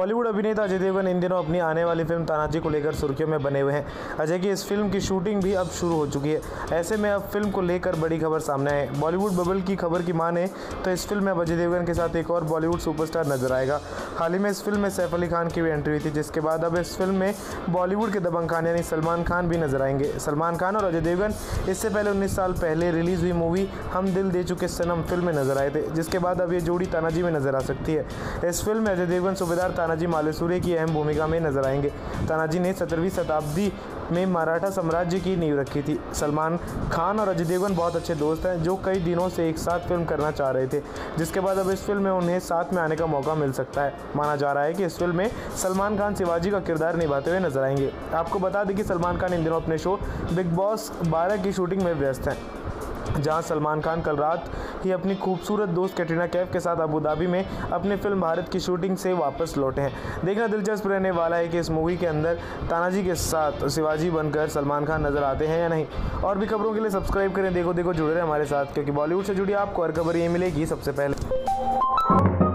बॉलीवुड अभिनेता अजय देवगन इन दिनों अपनी आने वाली फिल्म तानाजी को लेकर सुर्खियों में बने हुए हैं। अजय की इस फिल्म की शूटिंग भी अब शुरू हो चुकी है। ऐसे में अब फिल्म को लेकर बड़ी खबर सामने आई है। बॉलीवुड बबल की खबर की माने तो इस फिल्म में अब अजय देवगन के साथ एक और बॉलीवुड सुपरस्टार नजर आएगा। हाल ही में इस फिल्म में सैफ अली खान की भी एंट्री हुई थी, जिसके बाद अब इस फिल्म में बॉलीवुड के दबंग खान यानी सलमान खान भी नजर आएंगे। सलमान खान और अजय देवगन इससे पहले 19 साल पहले रिलीज हुई मूवी हम दिल दे चुके सनम फिल्म में नजर आए थे, जिसके बाद अब ये जोड़ी तानाजी में नजर आ सकती है। इस फिल्म में अजय देवगन सूबेदार तानाजी मालुसरे की अहम भूमिका में नजर आएंगे। तानाजी ने 17वीं शताब्दी में मराठा साम्राज्य की नींव रखी थी। सलमान खान और अजय देवगन बहुत अच्छे दोस्त हैं, जो कई दिनों से एक साथ फिल्म करना चाह रहे थे, जिसके बाद अब इस फिल्म में उन्हें साथ में आने का मौका मिल सकता है। माना जा रहा है कि इस फिल्म में सलमान खान शिवाजी का किरदार निभाते हुए नजर आएंगे। आपको बता दें कि सलमान खान इन दिनों अपने शो बिग बॉस 12 की शूटिंग में व्यस्त हैं, जहां सलमान खान कल रात ही अपनी खूबसूरत दोस्त कैटरीना कैफ के साथ अबू धाबी में अपनी फिल्म भारत की शूटिंग से वापस लौटे हैं। देखना दिलचस्प रहने वाला है कि इस मूवी के अंदर तानाजी के साथ शिवाजी बनकर सलमान खान नजर आते हैं या नहीं। और भी खबरों के लिए सब्सक्राइब करें, देखो जुड़े रहे हमारे साथ, क्योंकि बॉलीवुड से जुड़ी आपको हर खबर ये मिलेगी सबसे पहले।